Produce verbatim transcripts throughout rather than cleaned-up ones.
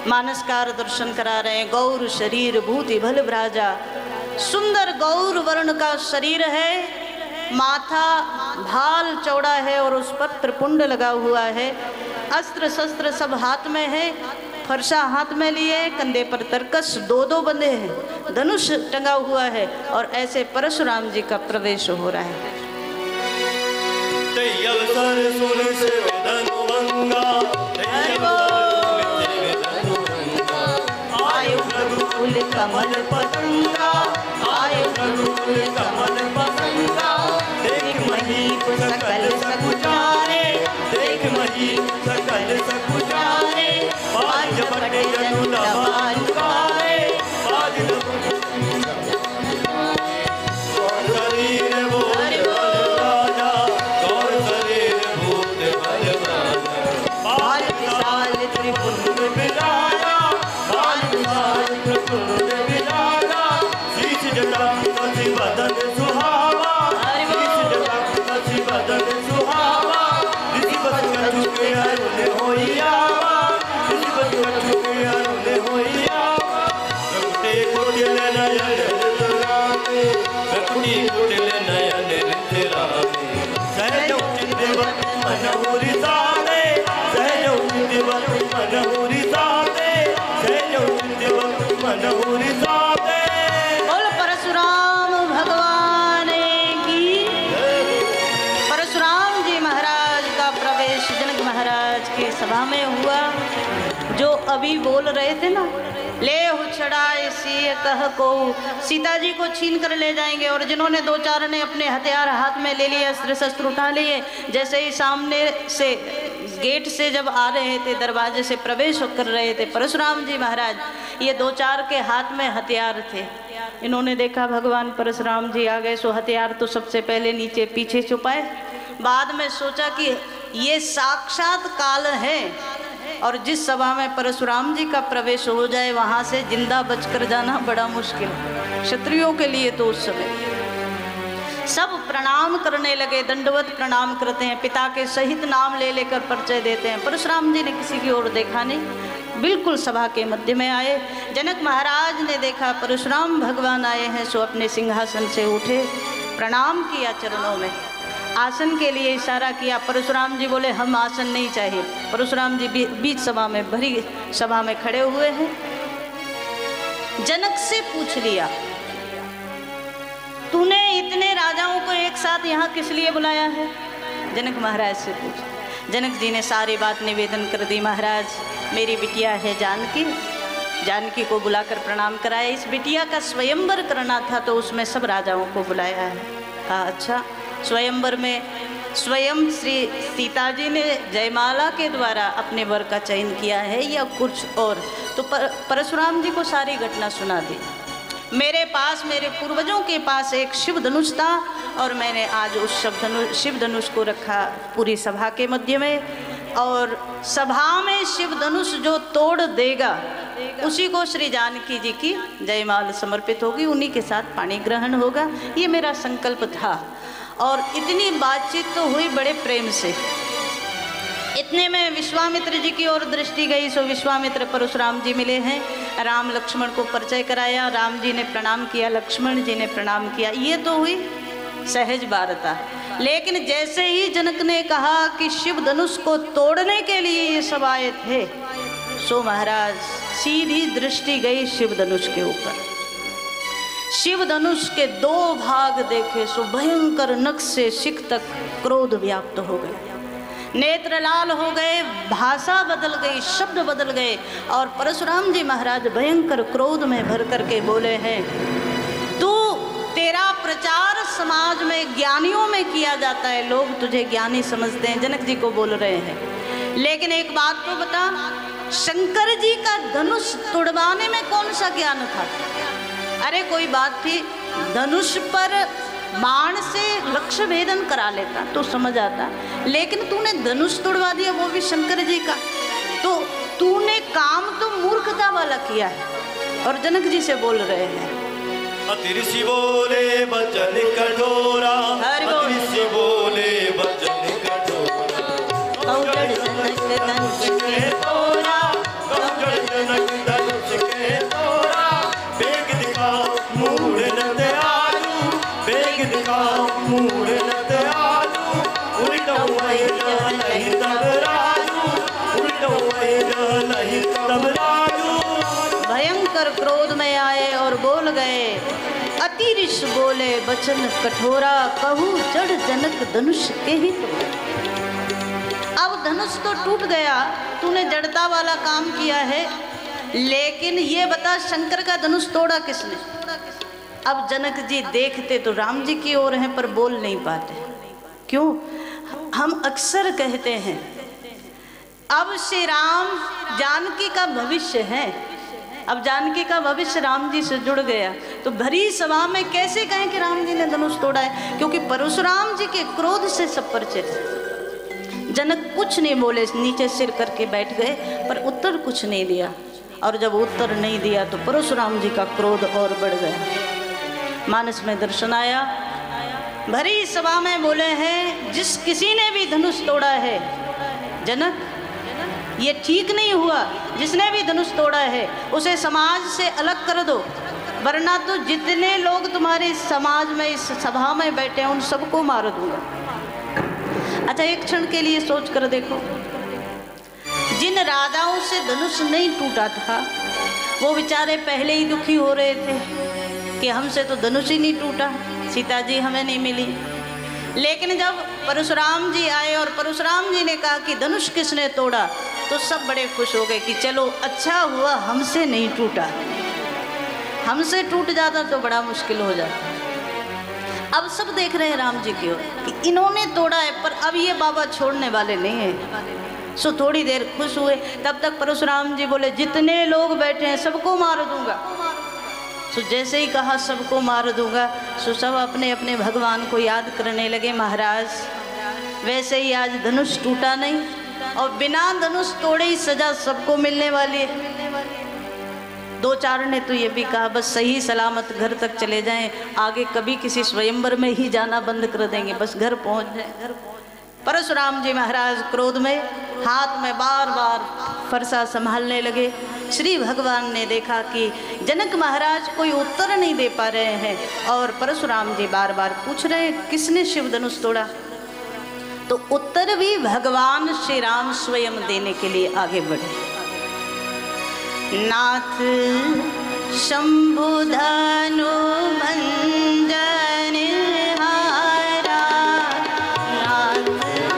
मानसकार दर्शन करा रहे हैं। गौर शरीर भूति भल भ्राजा, सुंदर गौर वर्ण का शरीर है, माथा भाल चौड़ा है और उस पर त्रिपुंड लगा हुआ है। अस्त्र शस्त्र सब हाथ में है, फरसा हाथ में लिए, कंधे पर तरकस दो दो बंधे हैं, धनुष टंगा हुआ है और ऐसे परशुराम जी का प्रवेश हो रहा है। आयु रघुकुल कमल पतंगा, आयु रघुकुल कमल पतंगा, देख महीप सकल सकुचारे, देख महीप सकल सकुचारे, बाज बटे जनु दबान कारे, बाज शरीर भूत बल राजा, गौर शरीर भूत बल राजा, बाल विशाल त्रिपुंड विराजा, बाल विशाल त्रिपुंड विराजा, शीश जटा कसी बदन सुहावा, शीश जटा कसी बदन सुहावा, ऋषि बस कछु के अरुण होई आवा, ऋषि बस कछु के अरुण होई आवा, रघुटे कुटिल नयन रामे, रघुटे कुटिल नयन रामे, सहज उचित मनहुरी साधे, सहज उचित मनहुरी साधे, सहज उचित मनहुरी साधे। बोल परशुराम भगवान की। परशुराम जी महाराज का प्रवेश जनक महाराज की सभा में हुआ। जो अभी बोल रहे थे ना, ले छड़ाए सी कह को, सीता जी को छीन कर ले जाएंगे, और जिन्होंने दो चार ने अपने हथियार हाथ में ले लिए, अस्त्र शस्त्र उठा लिए, जैसे ही सामने से गेट से जब आ रहे थे, दरवाजे से प्रवेश कर रहे थे परशुराम जी महाराज, ये दो चार के हाथ में हथियार थे। इन्होंने देखा भगवान परशुराम जी आ गए, सो हथियार तो सबसे पहले नीचे पीछे छुपाए। बाद में सोचा कि ये साक्षात काल है, और जिस सभा में परशुराम जी का प्रवेश हो जाए वहाँ से जिंदा बचकर जाना बड़ा मुश्किल, क्षत्रियों के लिए तो उस समय। सब प्रणाम करने लगे, दंडवत प्रणाम करते हैं, पिता के सहित नाम ले लेकर परिचय देते हैं। परशुराम जी ने किसी की ओर देखा नहीं, बिल्कुल सभा के मध्य में आए। जनक महाराज ने देखा परशुराम भगवान आए हैं, सो अपने सिंहासन से उठे, प्रणाम किया चरणों में, आसन के लिए इशारा किया। परशुराम जी बोले हम आसन नहीं चाहिए। परशुराम जी बीच सभा में, भरी सभा में खड़े हुए हैं। जनक से पूछ लिया, तूने इतने राजाओं को एक साथ यहाँ किस लिए बुलाया है? जनक महाराज से पूछ। जनक जी ने सारी बात निवेदन कर दी। महाराज, मेरी बिटिया है जानकी, जानकी को बुलाकर प्रणाम कराया। इस बिटिया का स्वयंवर करना था, तो उसमें सब राजाओं को बुलाया है। हाँ अच्छा, स्वयंवर में स्वयं श्री सीता जी ने जयमाला के द्वारा अपने वर का चयन किया है या कुछ और? तो पर, परशुराम जी को सारी घटना सुना दी। मेरे पास, मेरे पूर्वजों के पास एक शिव धनुष था, और मैंने आज उस शिव धनुष शिव धनुष को रखा पूरी सभा के मध्य में, और सभा में शिव धनुष जो तोड़ देगा उसी को श्री जानकी जी की जयमाल समर्पित होगी, उन्हीं के साथ पाणी ग्रहण होगा। ये मेरा संकल्प था। और इतनी बातचीत तो हुई बड़े प्रेम से। इतने में विश्वामित्र जी की ओर दृष्टि गई, सो विश्वामित्र परशुराम जी मिले हैं। राम लक्ष्मण को परिचय कराया, राम जी ने प्रणाम किया, लक्ष्मण जी ने प्रणाम किया। ये तो हुई सहज वार्ता। लेकिन जैसे ही जनक ने कहा कि शिव धनुष को तोड़ने के लिए ये सब आए थे, सो महाराज सीधी दृष्टि गई शिव धनुष के ऊपर। शिव धनुष के दो भाग देखे, सो भयंकर नख से शिख तक क्रोध व्याप्त हो गए, नेत्र लाल हो गए, भाषा बदल गई, शब्द बदल गए, और परशुराम जी महाराज भयंकर क्रोध में भर करके बोले हैं, तू तेरा प्रचार समाज में ज्ञानियों में किया जाता है, लोग तुझे ज्ञानी समझते हैं। जनक जी को बोल रहे हैं, लेकिन एक बात तो बता, शंकर जी का धनुष तुड़वाने में कौन सा ज्ञान था? अरे कोई बात थी, धनुष पर बाण से लक्ष्य भेदन करा लेता तो समझ आता, लेकिन तूने धनुष तोड़वा दिया, वो भी शंकर जी का। तो तूने काम तो मूर्खता वाला किया है। और जनक जी से बोल रहे हैं, अतिऋषि बोले बचन कठोरा, अतिऋषि बोले बचन कठोरा, जनक मूढ़नत आजू उल्टो नहीं तब राजू उल्टो नहीं तब राजू। भयंकर क्रोध में आए और बोल गए, अतिरिश बोले बचन कठोरा, कहूँ जड़ जनक धनुष के ही तोड़ा। अब धनुष तो टूट गया, तूने जड़ता वाला काम किया है, लेकिन ये बता शंकर का धनुष तोड़ा किसने? अब जनक जी देखते तो राम जी की ओर हैं पर बोल नहीं पाते। क्यों? हम अक्सर कहते हैं अब श्री राम जानकी का भविष्य है, अब जानकी का भविष्य राम जी से जुड़ गया, तो भरी सभा में कैसे कहें कि राम जी ने धनुष तोड़ा है? क्योंकि परशुराम जी के क्रोध से सब परिचित। जनक कुछ नहीं बोले, नीचे सिर करके बैठ गए, पर उत्तर कुछ नहीं दिया। और जब उत्तर नहीं दिया तो परशुराम जी का क्रोध और बढ़ गया। मानस में दर्शन आया, भरी सभा में बोले हैं, जिस किसी ने भी धनुष तोड़ा है, जनक ये ठीक नहीं हुआ, जिसने भी धनुष तोड़ा है उसे समाज से अलग कर दो, वरना तो जितने लोग तुम्हारे समाज में इस सभा में बैठे हैं उन सबको मार दूंगा। अच्छा, एक क्षण के लिए सोच कर देखो, जिन राजाओं से धनुष नहीं टूटा था वो बेचारे पहले ही दुखी हो रहे थे कि हमसे तो धनुष ही नहीं टूटा, सीता जी हमें नहीं मिली। लेकिन जब परशुराम जी आए और परशुराम जी ने कहा कि धनुष किसने तोड़ा, तो सब बड़े खुश हो गए कि चलो अच्छा हुआ हमसे नहीं टूटा, हमसे टूट जाता तो बड़ा मुश्किल हो जाता। अब सब देख रहे हैं राम जी की ओर कि इन्होंने तोड़ा है, पर अब ये बाबा छोड़ने वाले नहीं हैं। सो थोड़ी देर खुश हुए, तब तक परशुराम जी बोले, जितने लोग बैठे हैं सबको मार दूंगा। सो जैसे ही कहा सबको मार दूंगा, सो सब अपने अपने भगवान को याद करने लगे। महाराज वैसे ही आज धनुष टूटा नहीं, और बिना धनुष तोड़े ही सजा सबको मिलने वाली है। दो चार ने तो ये भी कहा बस सही सलामत घर तक चले जाएं, आगे कभी किसी स्वयंवर में ही जाना बंद कर देंगे, बस घर पहुंच जाए, घर पहुंच। परशुराम जी महाराज क्रोध में हाथ में बार बार फरसा संभालने लगे। श्री भगवान ने देखा कि जनक महाराज कोई उत्तर नहीं दे पा रहे हैं, और परशुराम जी बार बार पूछ रहे हैं किसने शिव धनुष तोड़ा। तो उत्तर भी भगवान श्री राम स्वयं देने के लिए आगे बढ़े। नाथ शंभु धनु भंजन हारा, नाथ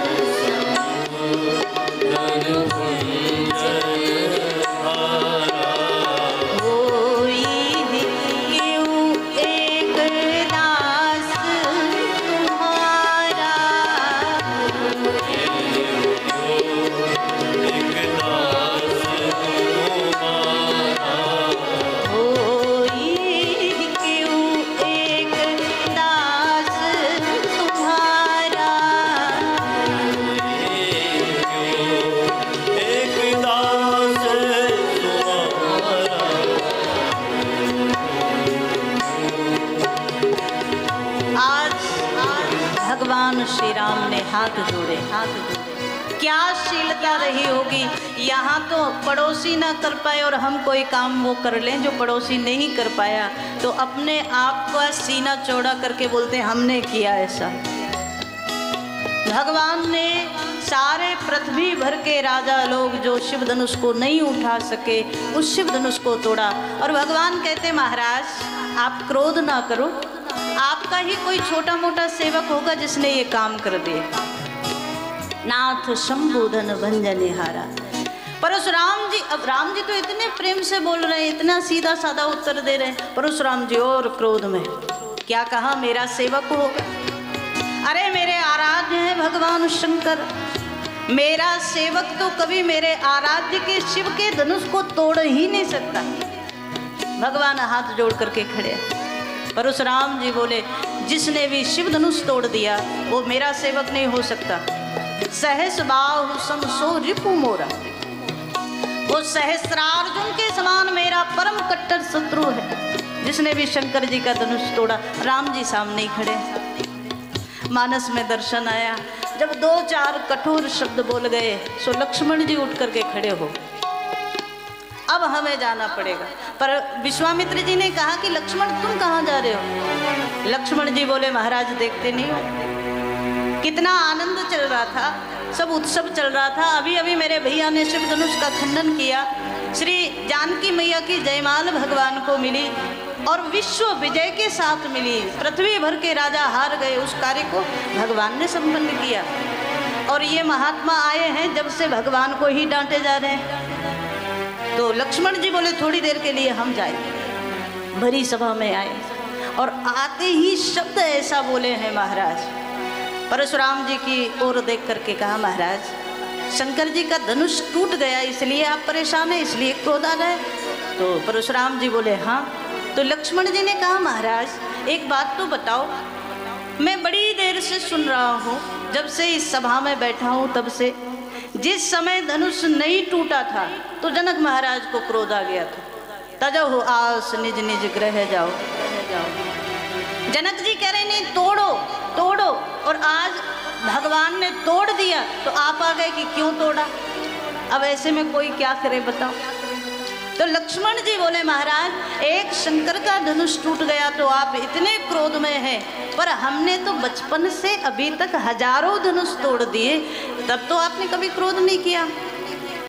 शंभु भंजन हारा, होई क्यों एक दास तुम्हारा, श्री राम ने हाथ जोड़े, हाथ जोड़े। क्या शीलता रही होगी, यहाँ तो पड़ोसी ना कर पाए और हम कोई काम वो कर लें जो पड़ोसी नहीं कर पाया, तो अपने आप का सीना चौड़ा करके बोलते हमने किया ऐसा। भगवान ने सारे पृथ्वी भर के राजा लोग जो शिव धनुष को नहीं उठा सके, उस शिव धनुष को तोड़ा। और भगवान कहते महाराज आप क्रोध ना करो, आपका ही कोई छोटा मोटा सेवक होगा जिसने ये काम कर दिए। नाथ शंभुधन भंजन हारा। परशुराम जी, अब राम जी तो इतने प्रेम से बोल रहे हैं, इतना सीधा साधा उत्तर दे रहे हैं, परशुराम जी और क्रोध में क्या कहा, मेरा सेवक होगा। अरे मेरे आराध्य हैं भगवान शंकर, मेरा सेवक तो कभी मेरे आराध्य के शिव के धनुष को तोड़ ही नहीं सकता। भगवान हाथ जोड़ करके खड़े। परशुराम जी बोले जिसने भी शिव धनुष तोड़ दिया वो मेरा सेवक नहीं हो सकता। सहस बाहु सम सो रिपु मोरा, वो सहस्रार्जुन के समान मेरा परम कट्टर शत्रु है। जिसने भी शंकर जी का धनुष तोड़ा, राम जी सामने ही खड़े। मानस में दर्शन आया, जब दो चार कठोर शब्द बोल गए सो लक्ष्मण जी उठ करके खड़े हो। अब हमें जाना पड़ेगा। पर विश्वामित्र जी ने कहा कि लक्ष्मण तुम कहाँ जा रहे हो? लक्ष्मण जी बोले महाराज देखते नहीं हो कितना आनंद चल रहा था, सब उत्सव चल रहा था। अभी अभी मेरे भैया ने शिव धनुष का खंडन किया, श्री जानकी मैया की जयमाल भगवान को मिली और विश्व विजय के साथ मिली। पृथ्वी भर के राजा हार गए, उस कार्य को भगवान ने संपन्न किया। और ये महात्मा आए हैं जब से भगवान को ही डांटे जा रहे हैं। तो लक्ष्मण जी बोले थोड़ी देर के लिए हम जाएंगे। भरी सभा में आए और आते ही शब्द ऐसा बोले हैं महाराज, परशुराम जी की ओर देख करके कहा महाराज शंकर जी का धनुष टूट गया इसलिए आप परेशान हैं, इसलिए क्रोध आ गए? तो परशुराम जी बोले हाँ। तो लक्ष्मण जी ने कहा महाराज एक बात तो बताओ, मैं बड़ी देर से सुन रहा हूँ, जब से इस सभा में बैठा हूँ तब से, जिस समय धनुष नहीं टूटा था तो जनक महाराज को क्रोध आ गया था। तजहु आस निज निज ग्रह जाओ जाओ। जनक जी कह रहे नहीं तोड़ो तोड़ो, और आज भगवान ने तोड़ दिया तो आप आ गए कि क्यों तोड़ा? अब ऐसे में कोई क्या करे बताओ? तो लक्ष्मण जी बोले महाराज एक शंकर का धनुष टूट गया तो आप इतने क्रोध में हैं, पर हमने तो बचपन से अभी तक हजारों धनुष तोड़ दिए, तब तो आपने कभी क्रोध नहीं किया।